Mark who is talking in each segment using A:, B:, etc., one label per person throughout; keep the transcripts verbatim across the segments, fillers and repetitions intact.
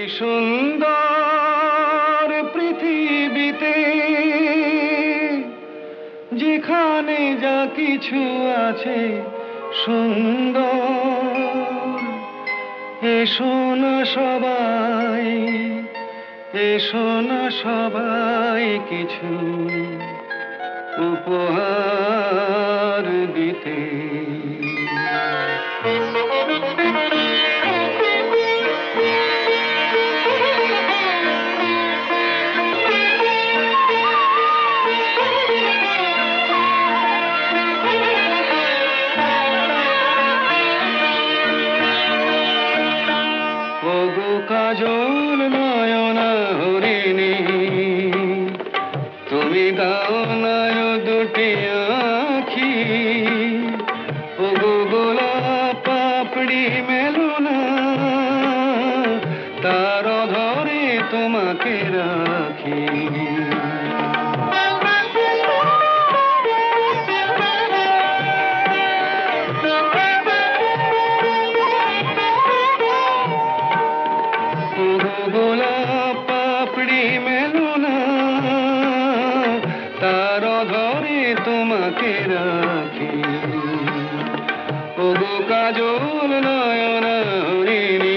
A: সুন্দর পৃথিবীতে যেখানে যা কিছু আছে সুন্দর, এসো না সবাই, এসো না সবাই কিছু উপহার দিতে। ওগো কাজল নয়না হরিণী, তুমি দাও না দুটি আঁখি। ওগো গোলাপ পাপড়ি মেলো না, তার ধরে তোমাকে রাখি। গোলাপ পাপড়ি মেলো না, তার ধরে তোমাকে রাখি। ওগো কাজল নয়না হরিণী।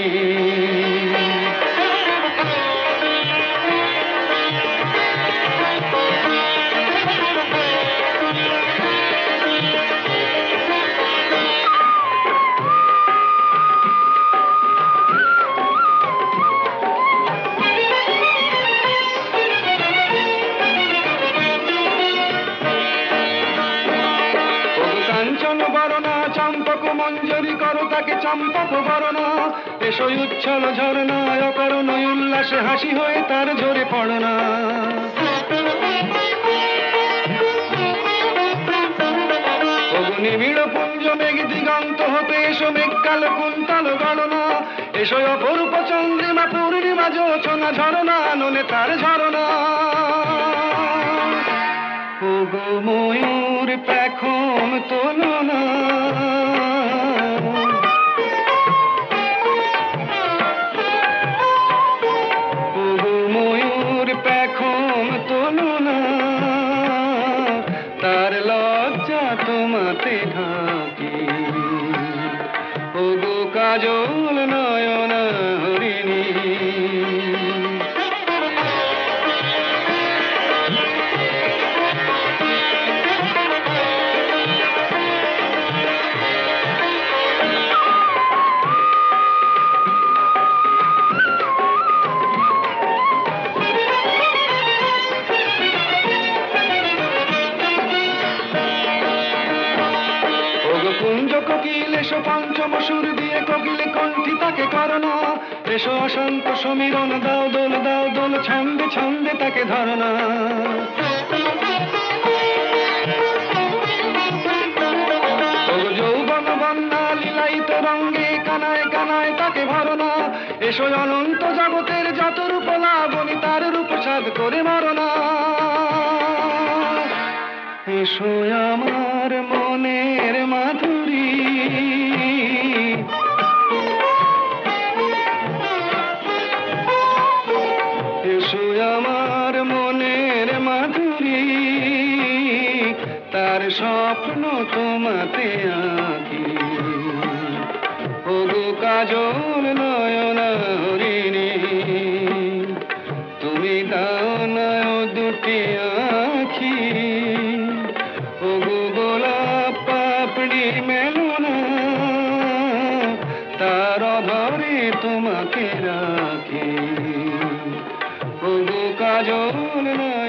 A: কাঞ্চন বরণা চম্পক মঞ্জরি করো তাকে চম্পক বরণা। এসো উচ্ছল ঝরনা অকারণ উল্লাসে হাসি হয়ে তার ঝরে পড়না। নিবিড় পুঞ্জ মেঘ দিগন্ত হতে এসো মেঘকাল কুন্তল গণনা। এসো অপরূপ চন্দ্রিমা পূর্ণিমা জোছনা ঝরনা ননে তার ঝরনা। ওগো ময়ূর পেখম তোলো না, ওগো ময়ূর পেখম তোলো না, তার লজ্জা তোমাতে ঢাকি। ওগো কাজল নয়না হরিণী। কুঞ্জ কোকিল এসো পঞ্চম সুর দিয়ে কোকিল কণ্ঠী তাকে করোনা। এসো অশান্ত সমীরণ দাও দোল দাও দোল ছন্দে ছন্দে তাকে ধরনা। যৌবন বন্যা লীলায়িত রঙ্গে কানায় কানায় তাকে ভরনা। এসো অনন্ত জগতের যত রূপ লাবণী তার রূপ সাধ করে মরনা। এসো আমার মনের মাধুরী, এসো আমার মনের মাধুরী, তার স্বপ্ন তোমাতে আঁকি। ওগো কাজল নয়না হরিণী, তুমি দাও না দুটি আঁখি। ওগো গোলাপ পাপড়ি মেলো না, তার ধরে তোমাকে রাখি। ওগো কাজল নয়না